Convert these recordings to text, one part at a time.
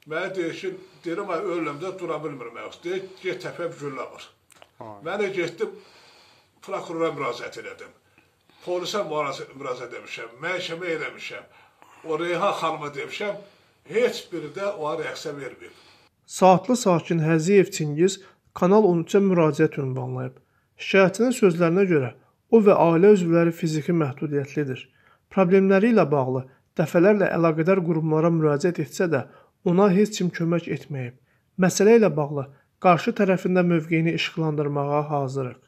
Mənə deyir ki, deyirəm, ölümdə dura bilmirəm. Deyir, get təpə bir güllə var. Mən də getdim, prokurora müraciət elədim. Polisə müraciət etmişəm, məhkəmə eləmişəm. O Reyhan xanıma demişəm, heç biri də o reaksiya verməyib. Saatlı sakin Həziyev Çingiz Kanal 13-ə müraciət ünvanlayıb. Şikayətçinin sözlərinə görə, o və ailə üzvləri fiziki məhdudiyyətlidir. Problemləri ilə bağlı dəfələrlə əlaqədar qurumlara müraciət etsə də, ona heç kim kömək etməyib. Məsələ ilə bağlı qarşı tərəfində mövqeyini işıqlandırmağa hazırıq.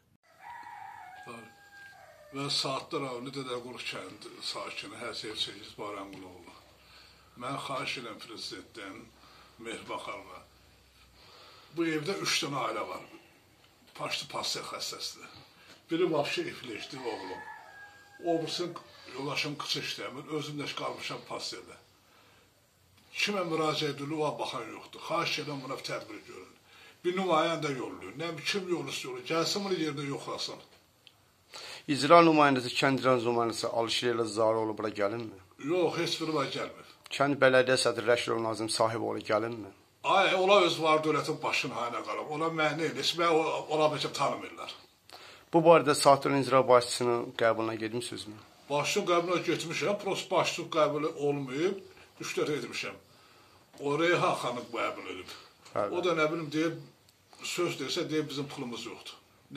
Və saatlar avni Dədəquru kəndi sakini Həziyev Çingiz Baranquloğlu. Mən xahiş edirəm prezidentdən, Mehriban xanıma. Bu evdə 3 dənə ailə var. Paşlı pasiya xəstəsidir. Biri vapşı ifleşdi oğlum. O birisinin yoldaşım qıçı işləmir, özüm də qalmışam pasiyada. Kimə müraciət edilir, o baxan yoxdur. Xahiş edirəm buna tədbir görün. Bir nümayəndə yolluyor. Nə kim yollusu yolluyor, gəlsin bunu yerdə yoxlasın. İcra nümayəndəsi, kənd icra nümayəndəsi Alişir ilə Zaroğlu bura gəlinmi? Yox, heç biri var gəlmir. Kənd bələdiyyə sədri Rəşidov Nazim Sahiboğlu gəlinmi? Ay, ola öz var dövlətin başının haline qalıb. Ona məni eləsə, ona bəlkə tanımırlar. Bu barədə Saatların icra başçısının qəbuluna gedmişsizmi? Başçının qəbuluna getmişəm, prost başçının qəbulu olmayıb, 3-4 etmişəm. O Reyhan xanım qəbul edib. O da nə bilim deyib, söz deyirsə deyib bizim pulumuz yoxdur.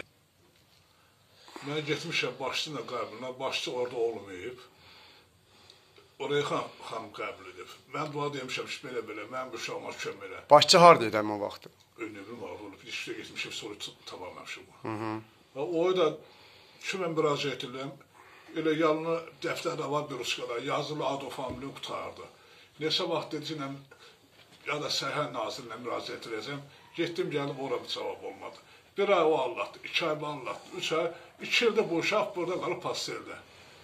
Mən getmişəm başçının qəbuluna, başçı orada olmayıb. O Reyhan xanım qəbul edib. Mən dua demişəm ki, belə-belə, mən bu uşağıma kömək elə. Başçı haradaydı həmin o vaxtı? Önlüğüm var, olub, işdə getmişəm, soru tamamlamışım. O da kimə müraciət edirəm, elə yanına dəftərdə var bir uskada, yazılı adı familini qutardı. Neçə vaxt dediklə, ya da Səhər Nazirinə müraciət edəcəm, getdim, gəldim, ora bir cavab olmadı. Bir ay o anlattı, 2 ay anlattı, 3 ay, 2 ildə bu uşaq burada qalıb pasteldə.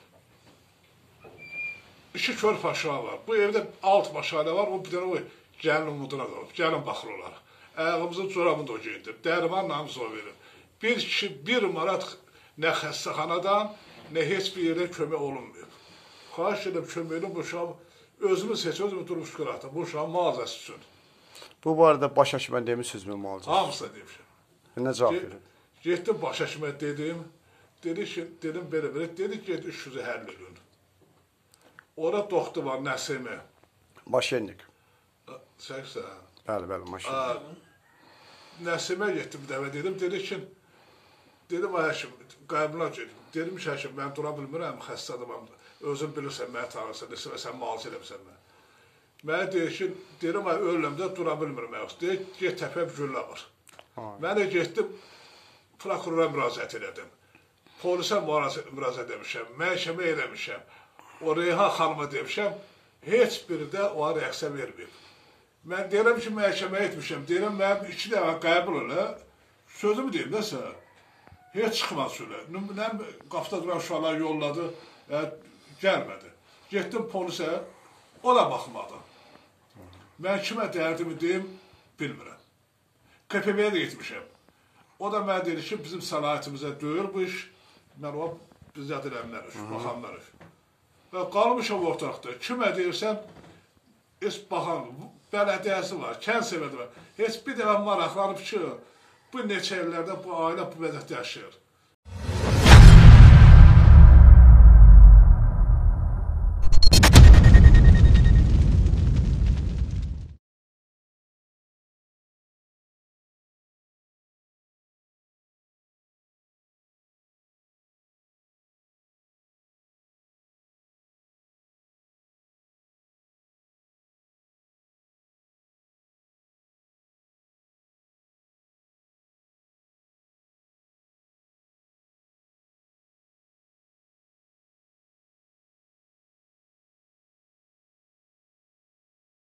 2 körp aşağı var. Bu evdə 6 aşağıda var, o bir dənə o gəlin umuduna qalıb, gəlin baxır olaraq. Ayağımızın corabını da o geyindir, dərman namızı o verir. Bir kişi 1 manat nə xəstəxanadan, nə heç bir yerdə kömək olunmuyor. Xahiş edib köməyini bu uşaq, özümüz heç özümüz durmuş qıraqda, bu uşaq mağazası üçün. Bu barədə baş həkimə demişsizmi müalicə? Hamısına demişəm. Nə cavab verir? Getdim baş həkimə dedim, dedim belə-belə, dedi ki, 300-ü həll edin. Orada doktor var, Nəsimi. Başenlik. Səksən. Bəli, maşenlik. Nəsimə getdim dəvə dedim, dedi ki, dedim həkim, qəbuluna gedim. Dedim ki, həkim, mən dura bilmirəm, xəstədiməm. Özün bilirsən, mənə tanırsan, sən müalicə eləmirsən mən. Mənə deyir ki, dedim, ölümdə dura bilmirəm. Deyir, get təpə bir güllə var. Mən də getdim, prokurora müraciət elədim. Polisə müraciət etmişəm, məhkəmə eləmişəm. O Reyhan xanıma demişəm, heç biri də o reaksiya verməyib. Mən deyirəm ki, məhkəmə etmişəm, deyirəm, mənim 2 dəfə qəbul elə, sözümü deyim də sən, heç çıxmaz şöyle. Nəm qapıda duran uşaqlar yolladı, gəlmədi. Getdim polisə, o da baxmadı. Mən kimə dərdimi deyim, bilmirəm. KPB-yə də getmişəm. O da mənə dedi ki, bizim səlahiyyətimizə döyür bu iş, mən o bizzət eləmlər, baxanlar. Və qalmışam ortaqda, kimə deyirsən, baxan, bələdiyyəsi var, kənd sevədi var. Heç bir dəfə maraqlanıb ki, bu neçə illərdə bu ailə bu vəziyyətdə yaşayır.